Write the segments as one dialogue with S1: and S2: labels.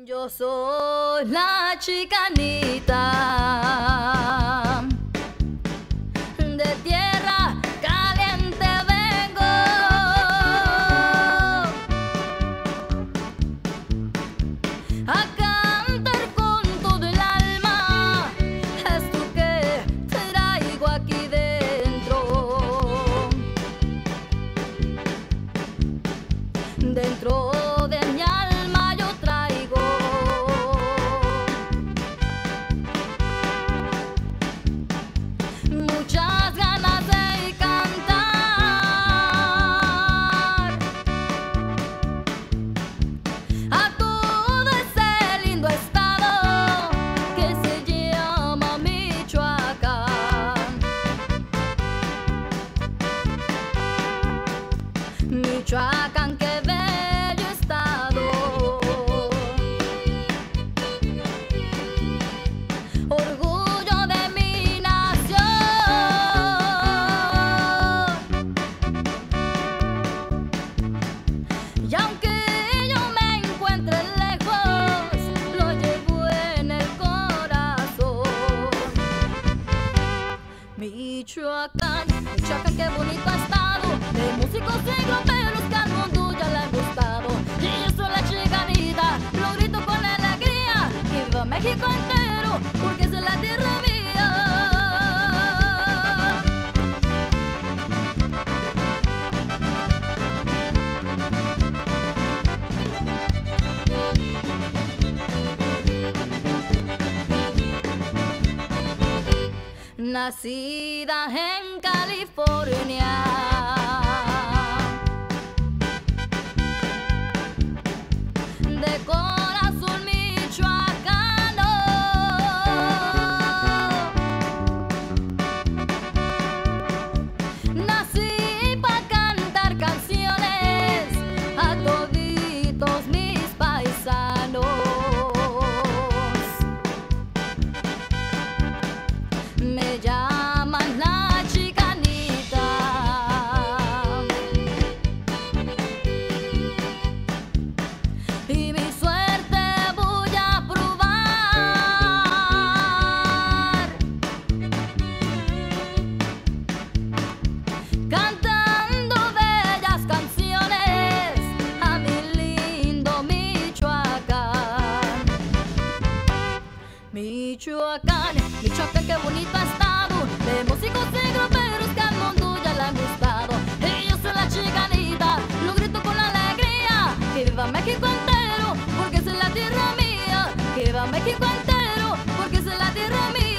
S1: Yo soy la chicanita, de tierra caliente vengo, a cantar con todo el alma esto que traigo aquí dentro, dentro de mi alma yo traigo muchas ganas de cantar a todo ese lindo estado que se llama Michoacán. Michoacán, qué bello estado, orgullo de mi nación. Y aunque yo me encuentre lejos, lo llevo en el corazón. Michoacán, Michoacán, qué bonito estado, de músicos y groperos que al mundo ya le han gustado. Y yo soy la chicanita, lo grito con alegría, que viva México entero, porque es la tierra mía. Nacida en California, de corazón michoacano, nací para cantar canciones a toditos mis paisanos. Me llaman la chicanita, y mi suerte voy a probar, cantando bellas canciones a mi lindo Michoacán. Michoacán, Michoacán, qué bonito estado, de músicos y groperos que al mundo ya le han gustado. Y yo soy la chicanita, lo grito con alegría, que viva México entero, porque es la tierra mía. Que viva México entero, porque es la tierra mía.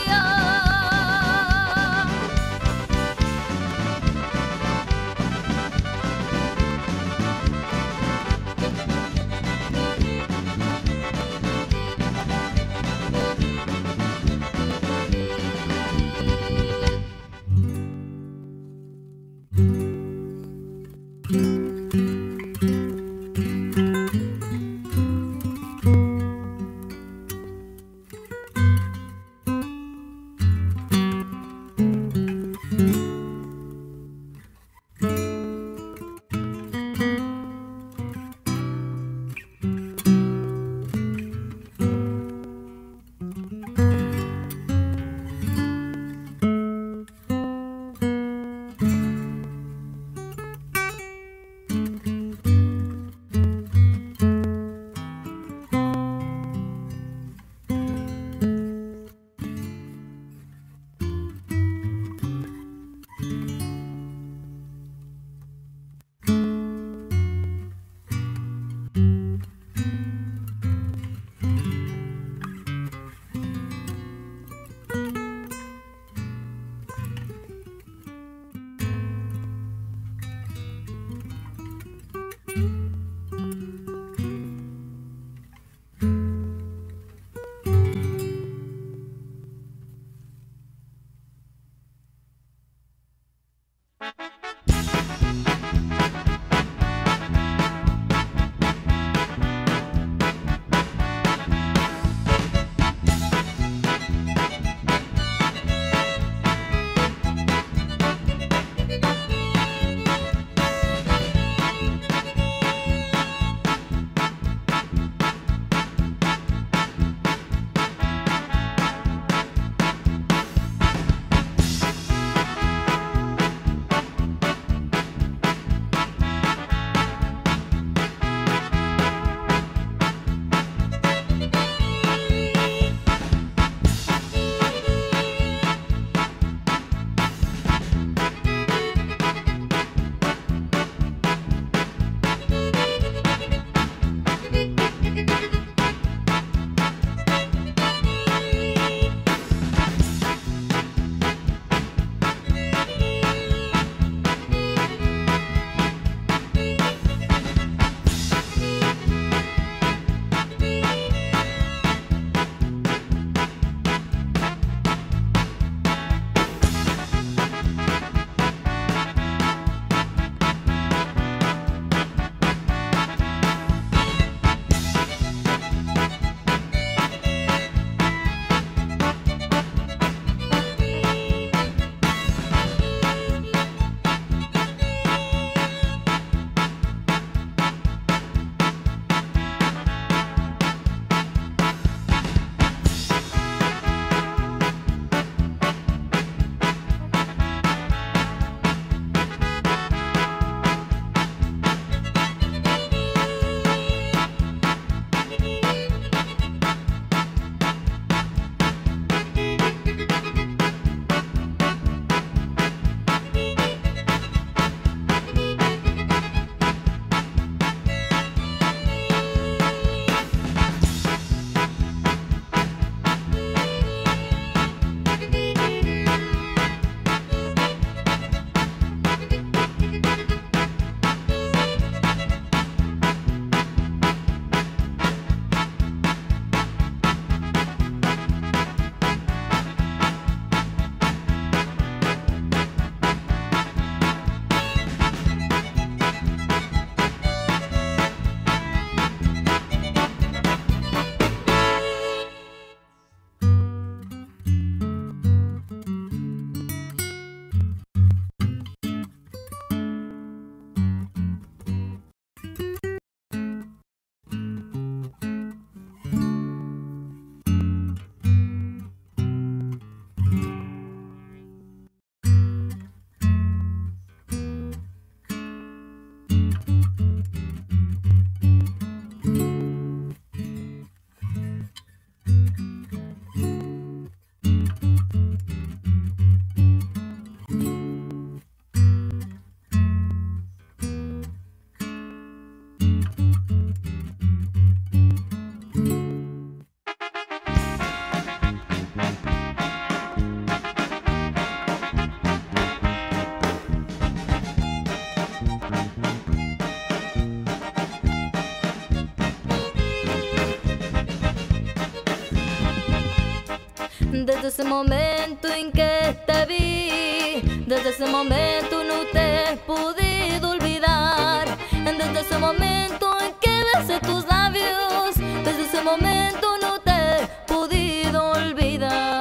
S1: Desde ese momento en que te vi, desde ese momento no te he podido olvidar. Desde ese momento en que besé tus labios, desde ese momento no te he podido olvidar.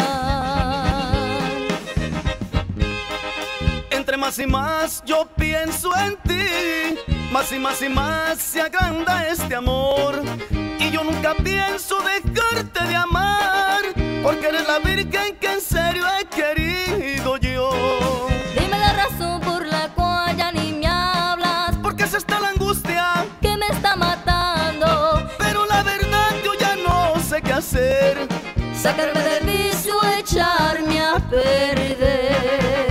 S2: Entre más y más yo pienso en ti, más y más y más se agranda este amor. Y yo nunca pienso dejarte de amar, porque eres la virgen que en serio he querido yo.
S1: Dime la razón por la cual ya ni me hablas,
S2: porque es esta la angustia
S1: que me está matando.
S2: Pero la verdad yo ya no sé qué hacer,
S1: sacarme del vicio, echarme a perder.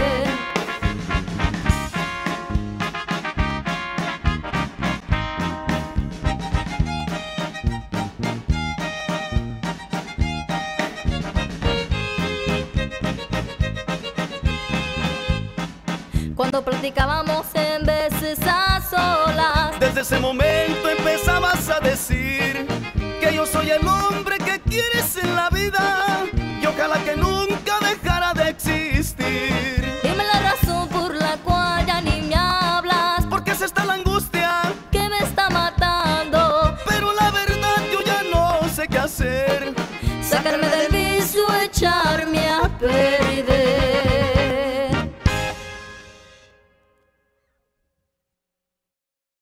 S1: Cuando platicábamos en veces a solas,
S2: desde ese momento